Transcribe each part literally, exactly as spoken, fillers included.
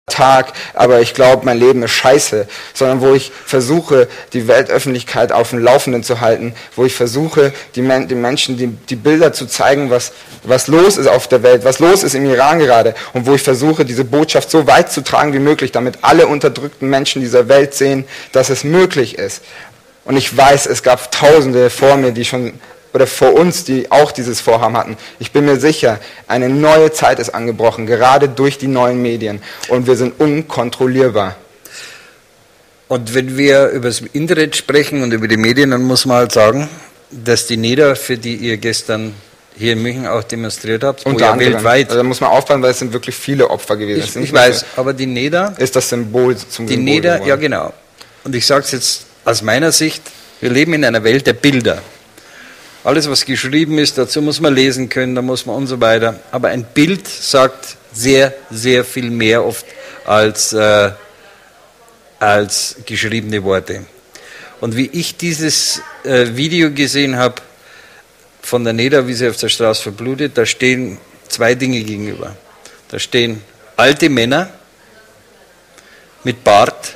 Tag, aber ich glaube, mein Leben ist scheiße, sondern wo ich versuche, die Weltöffentlichkeit auf dem Laufenden zu halten, wo ich versuche, die Men den Menschen die, die Bilder zu zeigen, was, was los ist auf der Welt, was los ist im Iran gerade und wo ich versuche, diese Botschaft so weit zu tragen wie möglich, damit alle unterdrückten Menschen dieser Welt sehen, dass es möglich ist. Und ich weiß, es gab Tausende vor mir, die schon oder vor uns, die auch dieses Vorhaben hatten. Ich bin mir sicher, eine neue Zeit ist angebrochen, gerade durch die neuen Medien. Und wir sind unkontrollierbar. Und wenn wir über das Internet sprechen und über die Medien, dann muss man halt sagen, dass die NEDA, für die ihr gestern hier in München auch demonstriert habt, unter ja anderem, weltweit. Also da muss man aufpassen, weil es sind wirklich viele Opfer gewesen. Ich, ich weiß, aber die NEDA ist das Symbol zum Die Symbol NEDA, geworden. ja genau. Und ich sage es jetzt aus meiner Sicht, wir leben in einer Welt der Bilder. Alles, was geschrieben ist, dazu muss man lesen können, da muss man und so weiter. Aber ein Bild sagt sehr, sehr viel mehr oft als, äh, als geschriebene Worte. Und wie ich dieses äh, Video gesehen habe von der NEDA, wie sie auf der Straße verblutet, da stehen zwei Dinge gegenüber. Da stehen alte Männer mit Bart,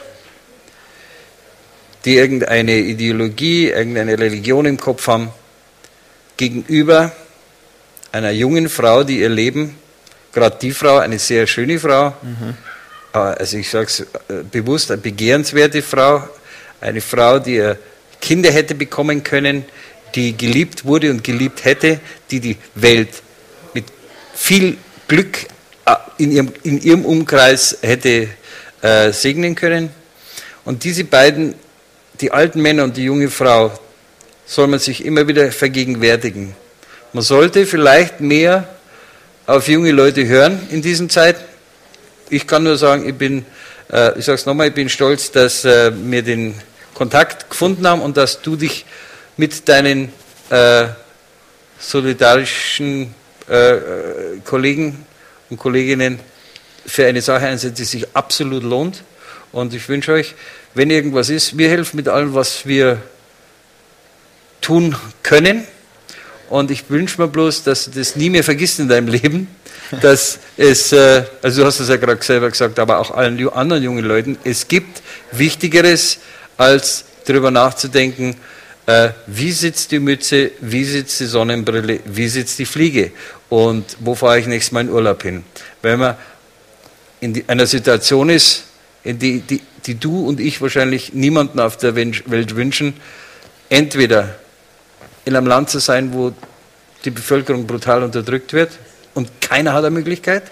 die irgendeine Ideologie, irgendeine Religion im Kopf haben, gegenüber einer jungen Frau, die ihr Leben, gerade die Frau, eine sehr schöne Frau, mhm. also ich sage es bewusst, eine begehrenswerte Frau, eine Frau, die ihr Kinder hätte bekommen können, die geliebt wurde und geliebt hätte, die die Welt mit viel Glück in ihrem, in ihrem Umkreis hätte äh, segnen können. Und diese beiden, die alten Männer und die junge Frau, soll man sich immer wieder vergegenwärtigen. Man sollte vielleicht mehr auf junge Leute hören in diesen Zeiten. Ich kann nur sagen, ich bin, äh, ich sage es nochmal, ich bin stolz, dass äh, wir den Kontakt gefunden haben und dass du dich mit deinen äh, solidarischen äh, Kollegen und Kolleginnen für eine Sache einsetzt, die sich absolut lohnt. Und ich wünsche euch, wenn irgendwas ist, wir helfen mit allem, was wir tun können. Und ich wünsche mir bloß, dass du das nie mehr vergisst in deinem Leben, dass es, äh, also du hast es ja gerade selber gesagt, aber auch allen anderen jungen Leuten, es gibt Wichtigeres, als darüber nachzudenken, äh, wie sitzt die Mütze, wie sitzt die Sonnenbrille, wie sitzt die Fliege und wo fahre ich nächstes Mal in Urlaub hin. Wenn man in die, einer Situation ist, in die, die, die du und ich wahrscheinlich niemanden auf der Welt wünschen, entweder in einem Land zu sein, wo die Bevölkerung brutal unterdrückt wird und keiner hat eine Möglichkeit,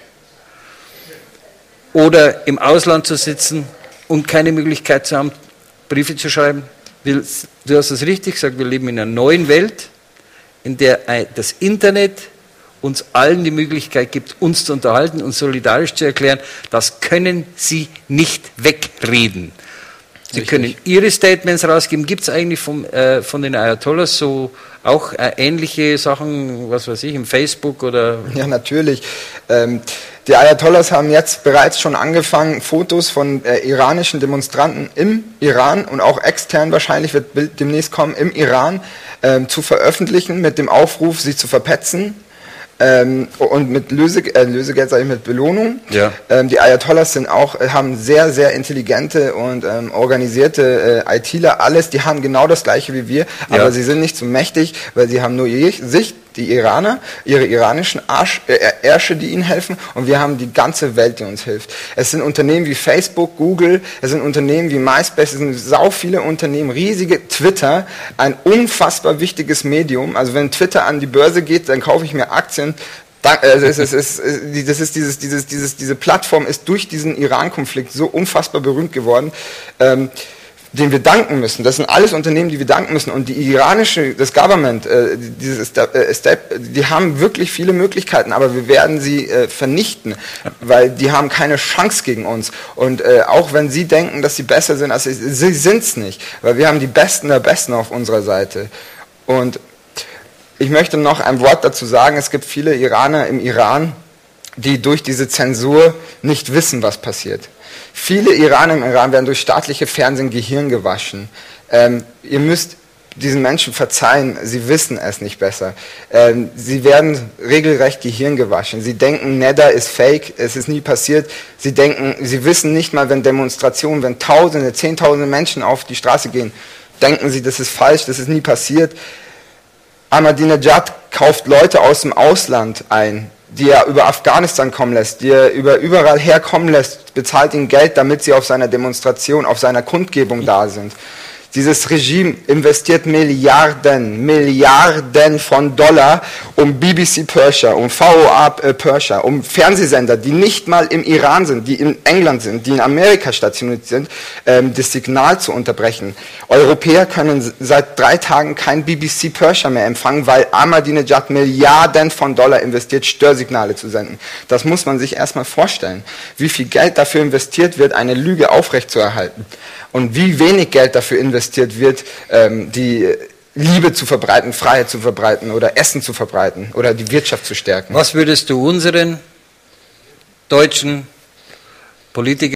oder im Ausland zu sitzen und keine Möglichkeit zu haben, Briefe zu schreiben. Du hast es richtig gesagt, wir leben in einer neuen Welt, in der das Internet uns allen die Möglichkeit gibt, uns zu unterhalten und solidarisch zu erklären. Das können Sie nicht wegreden. Sie Richtig. Können Ihre Statements rausgeben. Gibt es eigentlich vom, äh, von den Ayatollahs so auch äh, ähnliche Sachen, was weiß ich, im Facebook oder? Ja, natürlich. Ähm, die Ayatollahs haben jetzt bereits schon angefangen, Fotos von äh, iranischen Demonstranten im Iran und auch extern wahrscheinlich wird Bild demnächst kommen, im Iran ähm, zu veröffentlichen mit dem Aufruf, sie zu verpetzen. Ähm, und mit Löse, äh, Lösegeld, sage ich, mit Belohnung. Ja. Ähm, die Ayatollahs sind auch, haben sehr, sehr intelligente und ähm, organisierte äh, ITler, alles, die haben genau das Gleiche wie wir, ja. aber sie sind nicht so mächtig, weil sie haben nur je, sich, die Iraner, ihre iranischen Arsch, äh, Ärsche, die ihnen helfen, und wir haben die ganze Welt, die uns hilft. Es sind Unternehmen wie Facebook, Google, es sind Unternehmen wie MySpace, es sind sau viele Unternehmen, riesige Twitter, ein unfassbar wichtiges Medium. Also wenn Twitter an die Börse geht, dann kaufe ich mir Aktien. Das ist, das ist, das ist dieses, dieses, dieses, diese Plattform ist durch diesen Iran-Konflikt so unfassbar berühmt geworden, ähm, den wir danken müssen. Das sind alles Unternehmen, die wir danken müssen. Und die iranische, das Government, äh, dieses äh, Step, die haben wirklich viele Möglichkeiten, aber wir werden sie äh, vernichten, weil die haben keine Chance gegen uns. Und äh, auch wenn sie denken, dass sie besser sind, als sie, sie sind es nicht, weil wir haben die Besten der Besten auf unserer Seite. Und ich möchte noch ein Wort dazu sagen, es gibt viele Iraner im Iran, die durch diese Zensur nicht wissen, was passiert. Viele Iraner im Iran werden durch staatliche Fernsehen Gehirn gewaschen. Ähm, ihr müsst diesen Menschen verzeihen, sie wissen es nicht besser. Ähm, sie werden regelrecht Gehirn gewaschen. Sie denken, Nether ist fake, es ist nie passiert. Sie denken, sie wissen nicht mal, wenn Demonstrationen, wenn Tausende, Zehntausende Menschen auf die Straße gehen, denken sie, das ist falsch, das ist nie passiert. Ahmadinejad kauft Leute aus dem Ausland ein, die er über Afghanistan kommen lässt, die er über überall herkommen lässt, bezahlt ihnen Geld, damit sie auf seiner Demonstration, auf seiner Kundgebung da sind. Dieses Regime investiert Milliarden, Milliarden von Dollar, um B B C Persia, um V O A Persia, um Fernsehsender, die nicht mal im Iran sind, die in England sind, die in Amerika stationiert sind, ähm, das Signal zu unterbrechen. Europäer können seit drei Tagen kein B B C Persia mehr empfangen, weil Ahmadinejad Milliarden von Dollar investiert, Störsignale zu senden. Das muss man sich erstmal vorstellen, wie viel Geld dafür investiert wird, eine Lüge aufrechtzuerhalten. Und wie wenig Geld dafür investiert wird, ähm, die Liebe zu verbreiten, Freiheit zu verbreiten oder Essen zu verbreiten oder die Wirtschaft zu stärken. Was würdest du unseren deutschen Politikern